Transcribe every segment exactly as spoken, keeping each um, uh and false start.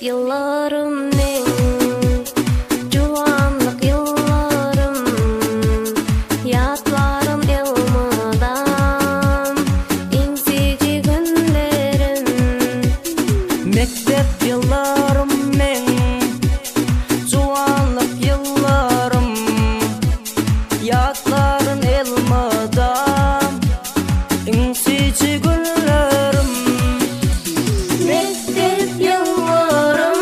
yıllarım men, juwanlyk yıllarım, ýatlarym elmadan, iňsiji günlerim. Mektep yıllarım men, juwanlyk yıllarım, ýatlarym elmadan, iňsiji günlerim. Mektep yıllarım,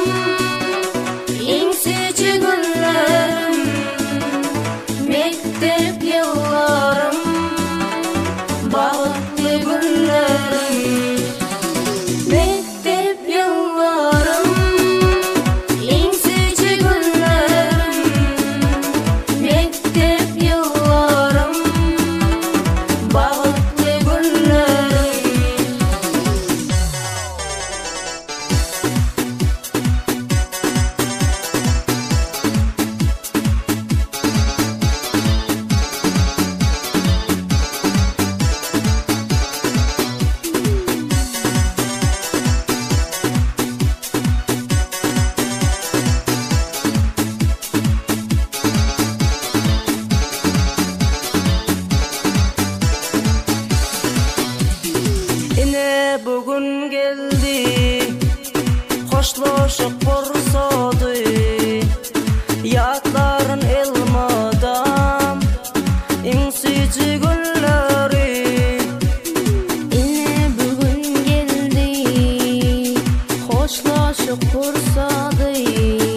iňsiji günlerim. Mektep yıllarım, bagtly günlerim. Mektep yıllarım, iňsiji günlerim. Mektep yıllarım, bagtly günlerim. Ine bugün geldi, hoşlaşıp kursadı, ýatlaryň elmadan, iňsiji günleri. Ine bugün geldi, hoşlaşıp kursady,